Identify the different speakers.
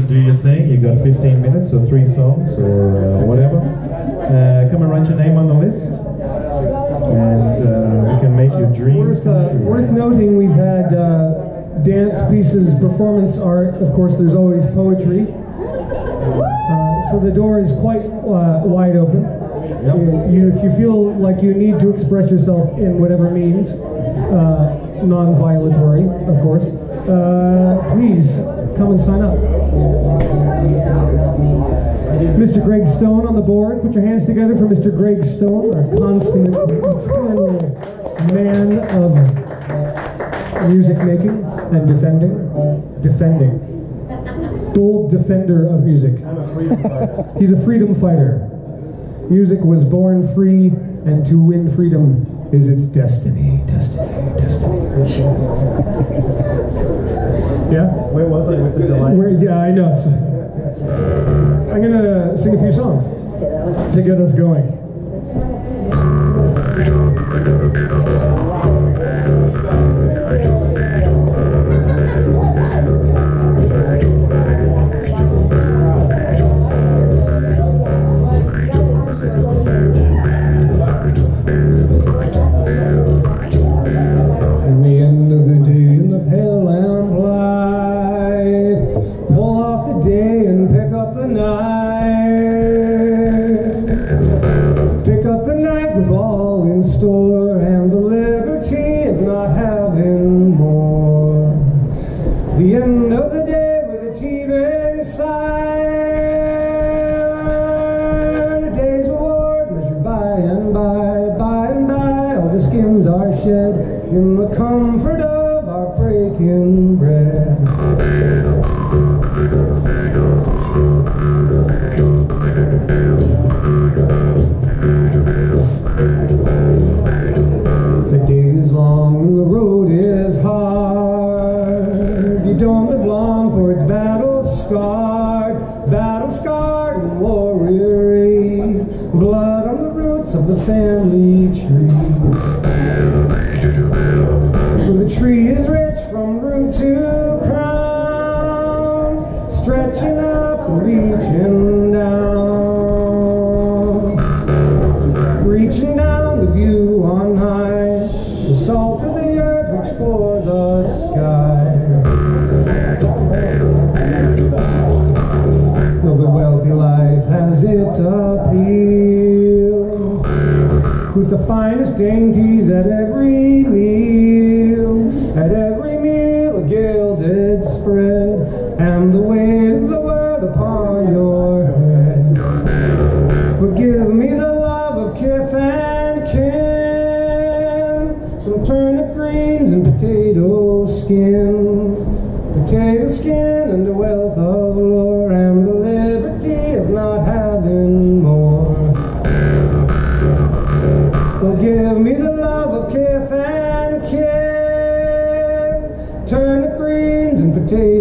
Speaker 1: do your thing. You got 15 minutes or 3 songs or whatever. Come and write your name on the list, and we can make your dreams come true.
Speaker 2: Worth noting, we've had dance pieces, performance art. Of course, there's always poetry. So the door is quite wide open.
Speaker 1: Yep.
Speaker 2: If you feel like you need to express yourself in whatever means, non-violatory, of course, please come and sign up. Mr. Greg Stone on the board. Put your hands together for Mr. Greg Stone, our constant, eternal man of music making and defending. Bold defender of music. I'm a freedom fighter. He's a freedom fighter. Music was born free, and to win freedom is its destiny. Yeah?
Speaker 3: Where was I with the delay?
Speaker 2: Yeah, I know. So, I'm gonna sing a few songs to get us going. In the comfort of our breaking bread. The day is long and the road is hard. You don't live long for it's battle scarred and war-weary. Blood on the roots of the family tree. The tree is rich from root to crown, stretching up and reaching down the view on high. The salt of the earth reach for the sky. Though the wealthy life has its appeal, with the finest dainties at every meal, a gilded spread, and the weight of the world upon your head. Forgive me the love of kith and kin, some turnip greens and potato skin, and the wealth of lore, and the liberty of not having more. Forgive me the love of kith and kin, turnip greens and potatoes.